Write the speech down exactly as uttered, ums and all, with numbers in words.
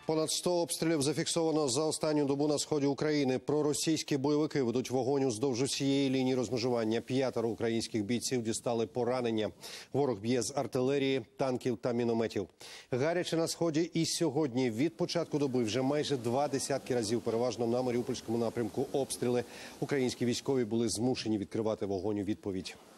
Понад сто обстрілів зафіксовано за останню добу на сході України. Проросійські бойовики ведуть вогонь уздовж усієї лінії розмежування. П'ятеро українських бійців дістали поранення. Ворог б'є з артилерії, танків та мінометів. Гаряче на сході і сьогодні. Від початку доби вже майже два десятки разів, переважно на Маріупольському напрямку, обстріли. Українські військові були змушені відкривати вогонь у відповідь.